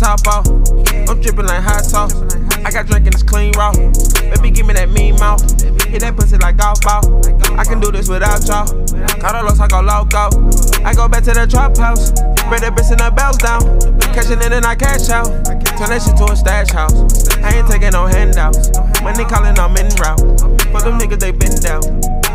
top off. I'm dripping like hot sauce. I got drink and it's clean raw. Baby, give me that mean mouth. Hit that pussy like golf ball. I can do this without y'all. Carlos, I go loco. I go back to the trap house. Spread that bitch and the bells down. Cashing in and I cash out. Turn that shit to a stash house. I ain't taking no handouts. Money calling, I'm in route. For them niggas, they been down.